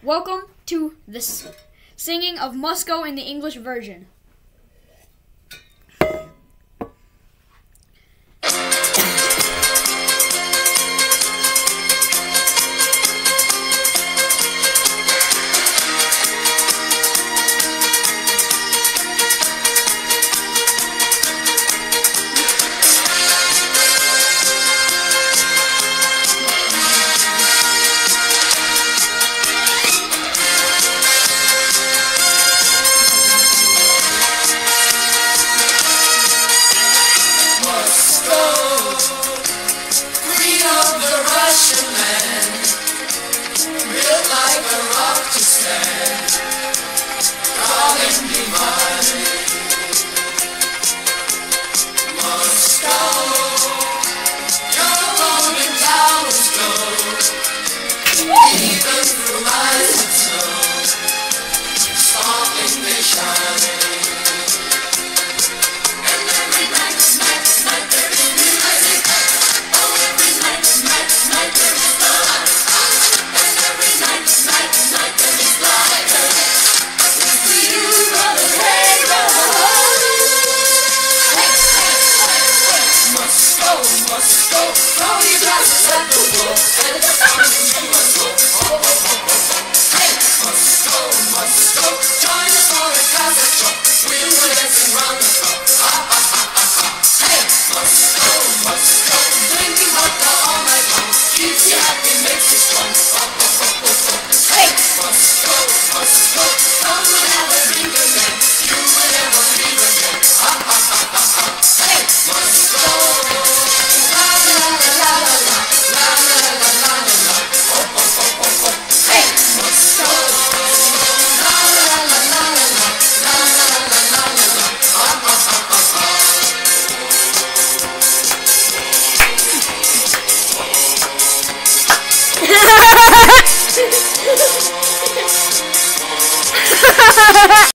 Welcome to the singing of Moscow in the English version. Even through ice and snow, sparkling they shine. And every night there is music. Oh, every night there is light. And every night there is light. We see you running, hey, running. Hey, Moscow, Moscow, throw your glasses at the wall, and the sun is you must go. Join us for a classic show. We'll be dancing round the clock. Hey, Moscow, Moscow, drinking vodka all night long. Keeps you happy, makes you strong. Hey, Moscow, Moscow, come and have a drink again. You will never leave again. Hey, Moscow, la la la la la la la la la la la. Hey, Moscow. Ha ha ha!